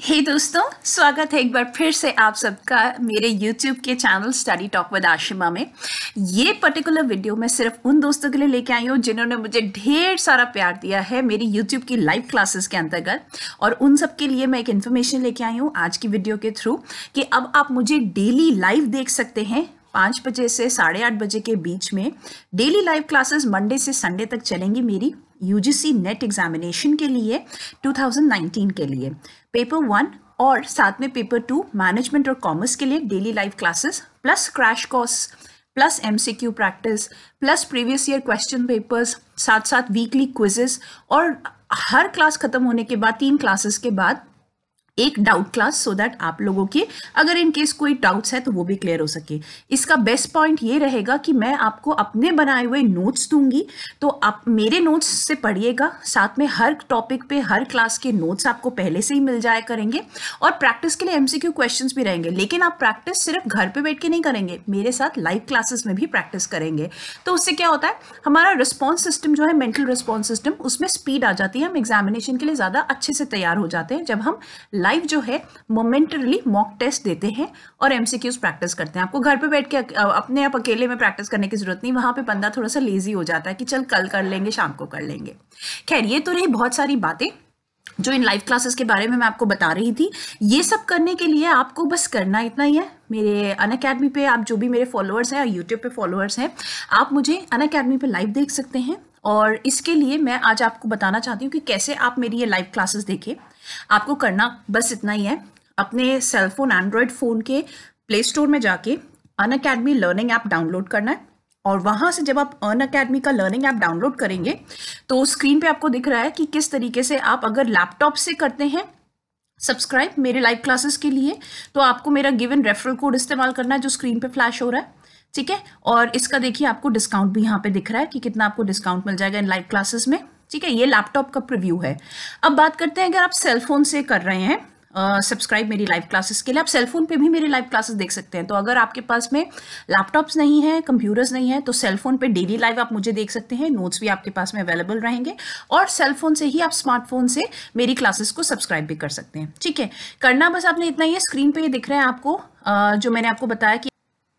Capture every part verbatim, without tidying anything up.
हे hey दोस्तों, स्वागत है एक बार फिर से आप सबका मेरे YouTube के channel study talk with Ashima में। ये पर्टिकुलर वीडियो मैं सिर्फ उन दोस्तों के लिए लेके आई हूँ जिन्होंने मुझे ढेर सारा प्यार दिया है मेरी YouTube की लाइव क्लासेस के अंतर्गत, और उन सब के लिए मैं एक इन्फॉर्मेशन लेके आई हूँ आज की वीडियो के थ्रू कि अब आप मुझे डेली लाइव देख सकते हैं। पाँच बजे से साढ़े आठ बजे के बीच में डेली लाइव क्लासेस मंडे से संडे तक चलेंगी मेरी यूजीसी नेट एग्जामिनेशन के लिए दो हज़ार उन्नीस के लिए पेपर वन और साथ में पेपर टू मैनेजमेंट और कॉमर्स के लिए daily live classes plus crash course plus MCQ practice plus previous year question papers, साथ साथ वीकली क्विजेस, और हर क्लास खत्म होने के बाद तीन क्लासेस के बाद एक डाउट क्लास, सो दैट आप लोगों के अगर इन केस कोई डाउट्स है तो वो भी क्लियर हो सके। इसका बेस्ट पॉइंट ये रहेगा कि मैं आपको अपने बनाए हुए नोट्स दूंगी, तो आप मेरे नोट्स से पढ़िएगा, साथ में हर टॉपिक पे हर क्लास के नोट्स आपको पहले से ही मिल जाया करेंगे, और प्रैक्टिस के लिए एमसीक्यू क्वेश्चंस भी रहेंगे। लेकिन आप प्रैक्टिस सिर्फ घर पे बैठ के नहीं करेंगे, मेरे साथ लाइव क्लासेस में भी प्रैक्टिस करेंगे। तो उससे क्या होता है, हमारा रिस्पॉन्स सिस्टम जो है, मेंटल रिस्पॉन्स सिस्टम, उसमें स्पीड आ जाती है। हम एग्जामिनेशन के लिए ज़्यादा अच्छे से तैयार हो जाते हैं जब हम लाइव जो है मोमेंटरली मॉक टेस्ट देते हैं और एमसीक्यूज प्रैक्टिस करते हैं। आपको घर पे बैठ के अपने आप अकेले में प्रैक्टिस करने की जरूरत नहीं, वहां पे बंदा थोड़ा सा लेजी हो जाता है कि चल कल कर लेंगे, शाम को कर लेंगे। खैर, ये तो रही बहुत सारी बातें जो इन लाइव क्लासेस के बारे में मैं आपको बता रही थी। ये सब करने के लिए आपको बस करना इतना ही है, मेरे अनअकैडमी पे आप जो भी मेरे फॉलोअर्स हैं या यूट्यूब पे फॉलोअर्स हैं, आप मुझे अनअकैडमी पे लाइव देख सकते हैं। और इसके लिए मैं आज आपको बताना चाहती हूँ कि कैसे आप मेरी ये लाइव क्लासेस देखें। आपको करना बस इतना ही है, अपने सेलफोन एंड्रॉयड फ़ोन के प्ले स्टोर में जाके अनअकैडमी लर्निंग ऐप डाउनलोड करना है, और वहाँ से जब आप अनअकैडमी का लर्निंग ऐप डाउनलोड करेंगे तो स्क्रीन पे आपको दिख रहा है कि किस तरीके से आप अगर लैपटॉप से करते हैं सब्सक्राइब मेरे लाइव क्लासेस के लिए, तो आपको मेरा गिवन रेफरल कोड इस्तेमाल करना है जो स्क्रीन पे फ्लैश हो रहा है, ठीक है। और इसका देखिए आपको डिस्काउंट भी यहाँ पे दिख रहा है कि कितना आपको डिस्काउंट मिल जाएगा इन लाइव क्लासेस में, ठीक है। ये लैपटॉप का प्रीव्यू है। अब बात करते हैं, अगर आप सेलफोन से कर रहे हैं सब्सक्राइब uh, मेरी लाइव क्लासेस के लिए, आप सेलफोन पे भी मेरी लाइव क्लासेस देख सकते हैं। तो अगर आपके पास में लैपटॉप्स नहीं है, कंप्यूटर्स नहीं है, तो सेलफोन पे डेली लाइव आप मुझे देख सकते हैं, नोट्स भी आपके पास में अवेलेबल रहेंगे, और सेलफोन से ही आप स्मार्टफोन से मेरी क्लासेस को सब्सक्राइब भी कर सकते हैं, ठीक है। करना बस आपने इतना ही है, स्क्रीन पे ये दिख रहा है आपको uh, जो मैंने आपको बताया कि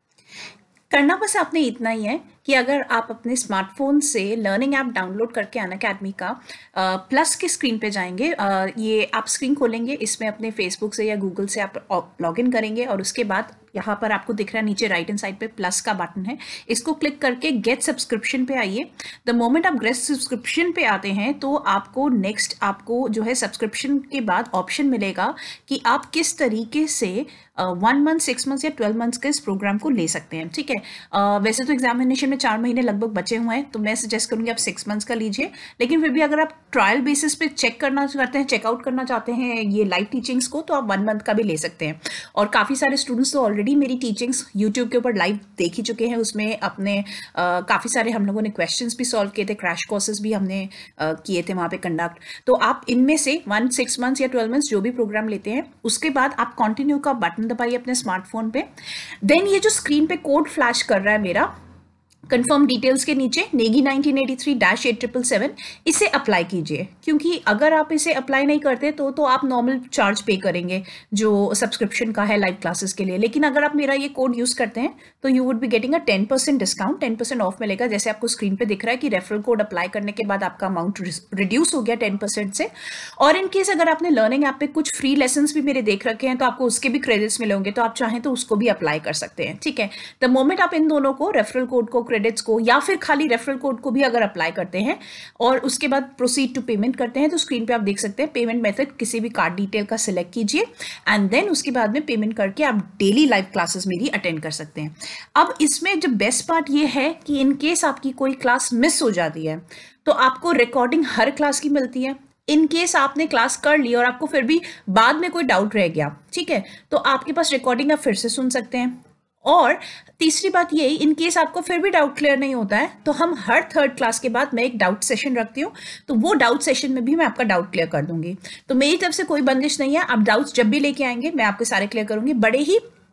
करना बस आपने इतना ही है कि अगर आप अपने स्मार्टफोन से लर्निंग ऐप डाउनलोड करके अनअकैडमी का प्लस के स्क्रीन पे जाएंगे, आ, ये आप स्क्रीन खोलेंगे, इसमें अपने फेसबुक से या गूगल से आप लॉगिन करेंगे, और उसके बाद यहाँ पर आपको दिख रहा है नीचे राइट हैंड साइड पे प्लस का बटन है, इसको क्लिक करके गेट सब्सक्रिप्शन पे आइए। द मोमेंट आप गेट सब्सक्रिप्शन पे आते हैं तो आपको नेक्स्ट आपको जो है सब्सक्रिप्शन के बाद ऑप्शन मिलेगा कि आप किस तरीके से वन मंथ, सिक्स मंथ्स या ट्वेल्व मंथ्स के इस प्रोग्राम को ले सकते हैं, ठीक है। uh, वैसे तो एग्जामिनेशन में चार महीने लगभग बचे हुए हैं, तो मैं सजेस्ट करूंगी आप सिक्स मंथ्स का लीजिए, लेकिन फिर भी अगर आप ट्रायल बेसिस पे चेक करना चाहते हैं, चेकआउट करना चाहते हैं ये लाइव टीचिंग्स को, तो आप वन मंथ का भी ले सकते हैं। और काफ़ी सारे स्टूडेंट्स तो ऑलरेडी मेरी टीचिंग्स यूट्यूब के ऊपर लाइव देख ही चुके हैं, उसमें अपने uh, काफ़ी सारे हम लोगों ने क्वेश्चन भी सॉल्व किए थे, क्रैश कोर्सेज भी हमने uh, किए थे वहाँ पे कंडक्ट। तो आप इनमें से वन सिक्स मंथ्स या ट्वेल्व मंथ्स जो भी प्रोग्राम लेते हैं, उसके बाद आप कंटिन्यू का बटन दबाइए अपने स्मार्टफोन पे। देन ये जो स्क्रीन पे कोड फ्लैश कर रहा है मेरा कंफर्म डिटेल्स के नीचे Negi nineteen eighty three dash eight triple seven, इसे अप्लाई कीजिए, क्योंकि अगर आप इसे अप्लाई नहीं करते तो तो आप नॉर्मल चार्ज पे करेंगे जो सब्सक्रिप्शन का है लाइव क्लासेस के लिए। लेकिन अगर आप मेरा ये कोड यूज करते हैं तो you would be getting a ten percent discount, ten percent off मिलेगा। जैसे आपको स्क्रीन पे दिख रहा है कि रेफरल कोड अप्लाई करने के बाद आपका अमाउंट रिड्यूस हो गया टेन परसेंट से। और इन केस अगर आपने लर्निंग ऐप पे कुछ फ्री लेसन भी मेरे देख रखे हैं तो आपको उसके भी क्रेडिट्स मिले होंगे, तो आप चाहें तो उसको भी अप्लाई कर सकते हैं, ठीक है। द मोमेंट आप इन दोनों को, रेफरल कोड को, क्रेडिट्स को, या फिर खाली रेफरल कोड को भी अगर अप्लाई करते हैं और उसके बाद प्रोसीड टू पेमेंट करते हैं, तो स्क्रीन पे आप देख सकते हैं पेमेंट मेथड, किसी भी कार्ड डिटेल का सिलेक्ट कीजिए, एंड देन उसके बाद में पेमेंट करके आप डेली लाइव क्लासेस मेरी अटेंड कर सकते हैं। अब इसमें जो बेस्ट पार्ट ये है कि इन केस आपकी कोई क्लास मिस हो जाती है तो आपको रिकॉर्डिंग हर क्लास की मिलती है। इन केस आपने क्लास कर ली और आपको फिर भी बाद में कोई डाउट रह गया, ठीक है, तो आपके पास रिकॉर्डिंग आप फिर से सुन सकते हैं। और तीसरी बात ये, इन केस आपको फिर भी डाउट क्लियर नहीं होता है तो हम हर थर्ड क्लास के बाद मैं एक डाउट सेशन रखती हूँ, तो वो डाउट सेशन में भी मैं आपका डाउट क्लियर कर दूंगी। तो मेरी तरफ से कोई बंदिश नहीं है, आप डाउट्स जब भी लेके आएंगे मैं आपके सारे क्लियर करूंगी, बड़े ही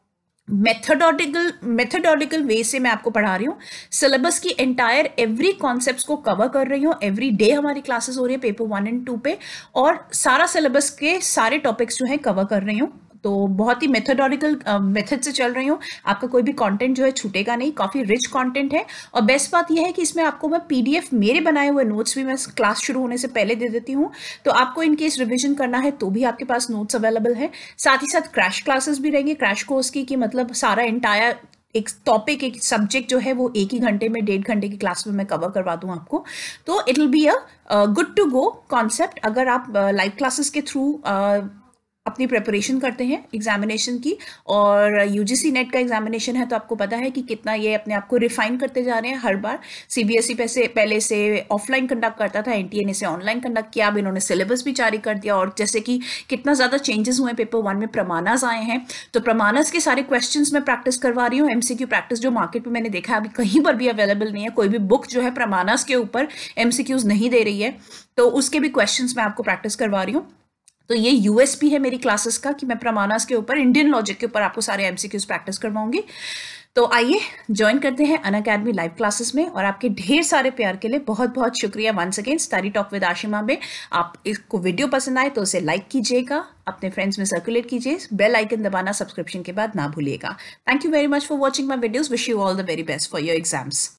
मेथडोडिकल मेथडोडिकल वे से मैं आपको पढ़ा रही हूँ। सिलेबस की एंटायर एवरी कॉन्सेप्ट्स को कवर कर रही हूँ। एवरी डे हमारी क्लासेस हो रही है पेपर वन एंड टू पे, और सारा सिलेबस के सारे टॉपिक्स जो है कवर कर रही हूँ। तो बहुत ही मेथडोडिकल मेथड से चल रही हूँ। आपका कोई भी कंटेंट जो है छूटेगा नहीं, काफ़ी रिच कंटेंट है। और बेस्ट बात यह है कि इसमें आपको मैं पीडीएफ मेरे बनाए हुए नोट्स भी मैं क्लास शुरू होने से पहले दे देती हूँ। तो आपको इन केस रिविजन करना है तो भी आपके पास नोट्स अवेलेबल है। साथ ही साथ क्रैश क्लासेस भी रहेंगे, क्रैश कोर्स की, कि मतलब सारा एंटायर एक टॉपिक, एक सब्जेक्ट जो है वो एक ही घंटे में, डेढ़ घंटे की क्लास में मैं कवर करवा दूँ आपको। तो it will be a good to go concept. अगर आप लाइव क्लासेस के थ्रू अपनी प्रिपरेशन करते हैं एग्जामिनेशन की, और यूजीसी नेट का एग्जामिनेशन है, तो आपको पता है कि कितना ये अपने आप को रिफाइन करते जा रहे हैं हर बार। सीबीएसई पैसे पहले से ऑफलाइन कंडक्ट करता था, एनटीए ने से ऑनलाइन कंडक्ट किया, अब इन्होंने सिलेबस भी जारी कर दिया। और जैसे कि कितना ज़्यादा चेंजेस हुए, पेपर वन में प्रमाणस आए हैं, तो प्रमाणस के सारे क्वेश्चन मैं प्रैक्टिस करवा रही हूँ। एमसीक्यू प्रैक्टिस जो मार्केट में मैंने देखा अभी कहीं पर भी अवेलेबल नहीं है, कोई भी बुक जो है प्रमाणस के ऊपर एमसीक्यूज नहीं दे रही है, तो उसके भी क्वेश्चन मैं आपको प्रैक्टिस करवा रही हूँ। तो ये यूएसपी है मेरी क्लासेस का कि मैं प्रमाणस के ऊपर, इंडियन लॉजिक के ऊपर आपको सारे एमसीक्यूज प्रैक्टिस करवाऊंगी। तो आइए ज्वाइन करते हैं अनअकैडमी लाइव क्लासेस में। और आपके ढेर सारे प्यार के लिए बहुत बहुत शुक्रिया once again. Study talk with Ashima में आप इसको वीडियो पसंद आए तो उसे लाइक कीजिएगा, अपने फ्रेंड्स में सर्कुलेट कीजिए, बेल आइकन दबाना सब्सक्रिप्शन के बाद ना भूलिएगा। Thank you very much for watching my videos. Wish you all the very best for your exams.